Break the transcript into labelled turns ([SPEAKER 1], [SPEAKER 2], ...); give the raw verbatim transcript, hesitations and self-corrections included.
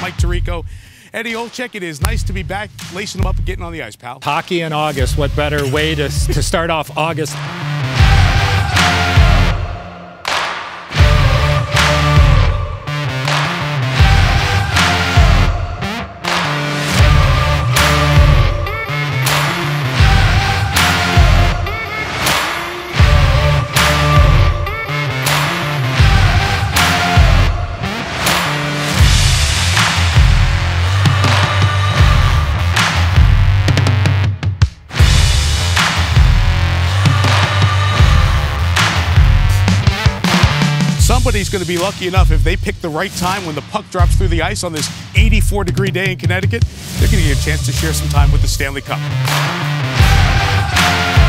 [SPEAKER 1] Mike Tirico, Eddie Olczyk. It is nice to be back, lacing them up and getting on the ice, pal.
[SPEAKER 2] Hockey in August. What better way to, to start off August?
[SPEAKER 1] Somebody's going to be lucky enough if they pick the right time when the puck drops through the ice on this eighty-four degree day in Connecticut. They're going to get a chance to share some time with the Stanley Cup.